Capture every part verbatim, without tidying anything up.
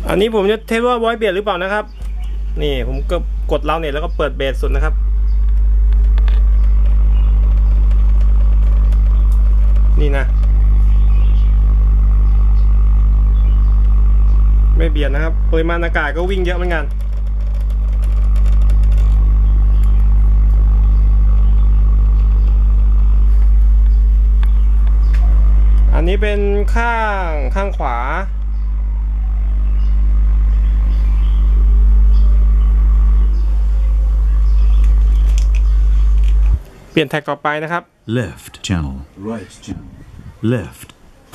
อันนี้ผมจะเทสว่าไวเบสหรือเปล่านะครับนี่ผมก็กดเราเนี่ยแล้วก็เปิดเบสสุดนะครับนี่นะไม่เบียดนะครับปริมาณอากาศก็วิ่งเยอะเหมือนกันอันนี้เป็นข้างข้างขวาเปลี่ยนแท็กต่อไปนะครับ left channel right channel left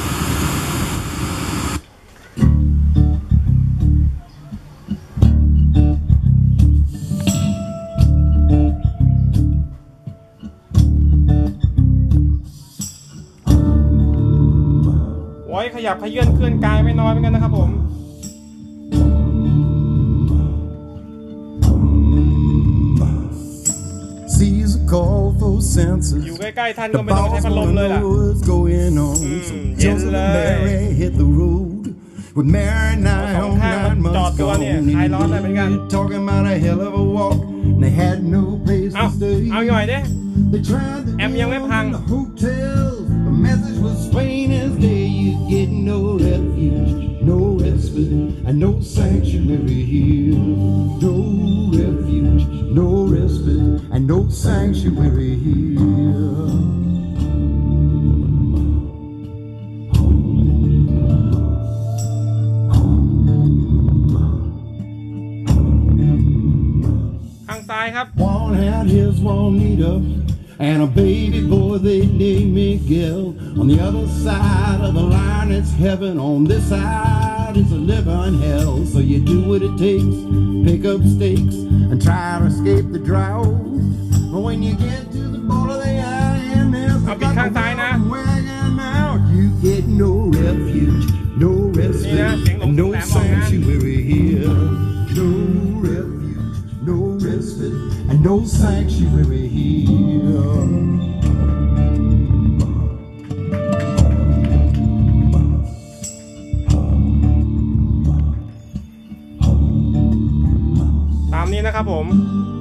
ไว้ขยับขยื่นเคลื่อนกายไม่น้อยเหมือนกันนะครับผมอยู่ใกล้ๆท่านก็ไม่ต้องใช้พัดลมเลยล่ะเย็นเลยเอาสองข้างมันจอดตัวเนี่ยคลายร้อนเลยเหมือนกันเอาเอาหน่อยดิแอมยังไม่พัง No respite and no sanctuary here. No refuge, no respite and no sanctuary here. ข้างซ้ายครับ One had his Juanita and a baby boy they named Miguel. On the other side of the line it's heaven, on this side it's a living hell. So you do what it takes, pick up stakes and try to escape the drought. But when you get to the border of the I N S, I'll be counting now. Wagging out, you get no refuge, no respite, and no sanctuary here. No refuge, no respite, and no sanctuary here. ตามนี้นะครับผม